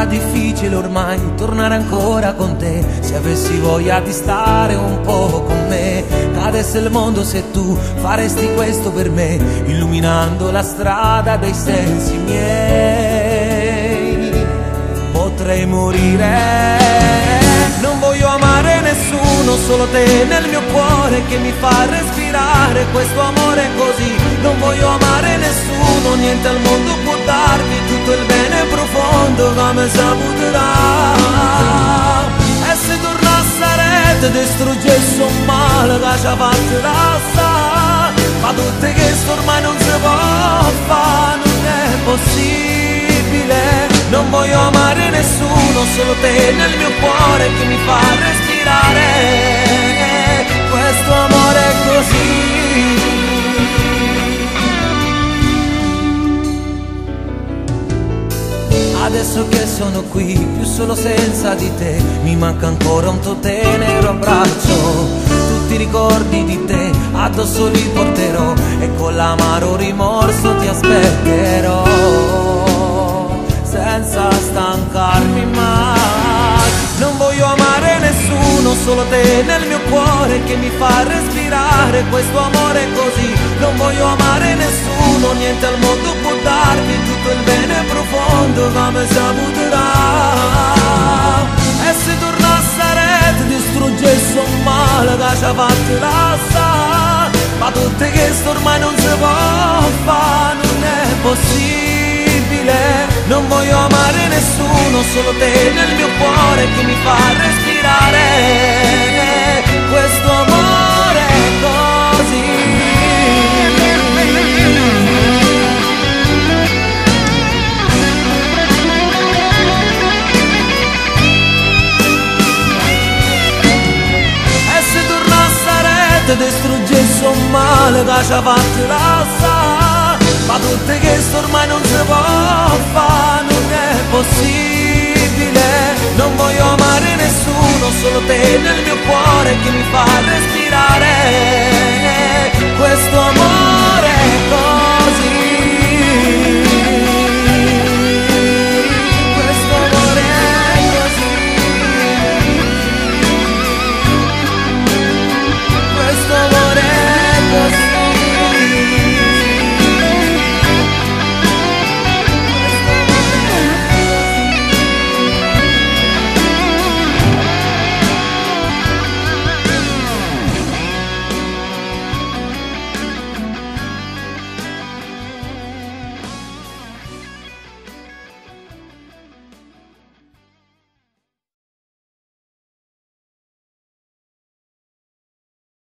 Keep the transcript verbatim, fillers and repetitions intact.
sarà difficile ormai tornare ancora con te. Se avessi voglia di stare un po' con me, cadesse il mondo se tu faresti questo per me, illuminando la strada dei sensi miei. Potrei morire. Non voglio amare nessuno, solo te nel mio cuore che mi fa respirare questo amore così. Non voglio amare nessuno, niente al mondo può darmi tutto il bene profondo come saputerà. E se tornasse a rete distruggesse un male che ci ha fatto rassa, ma tutte che sto ormai non si può fare, non è possibile. Non voglio amare nessuno, solo te nel mio cuore che mi fa respirare questo amore così. Adesso che sono qui, più solo senza di te, mi manca ancora un tuo tenero abbraccio. Tutti i ricordi di te addosso li porterò e con l'amaro rimorso ti aspetterò, senza stancarmi mai. Non voglio amare nessuno, solo te nel mio cuore che mi fa respirare questo amore così. Non voglio amare nessuno, niente al mondo può darmi tutto il bene profondo come saputerà. E se tornasse a rete distruggesse un male che ci ha fatto rassa, ma tutte che sto ormai non si può fare, non è possibile. Non voglio amare nessuno, solo te nel mio cuore che mi fa respirare questo amore così. E se tornasse a rete distruggesse un male che ci ha fatto rassa, ma tutte che sto ormai non si può fare, non è possibile. Non voglio amare nessuno, solo te nel mio cuore che mi fa respirare questo amore.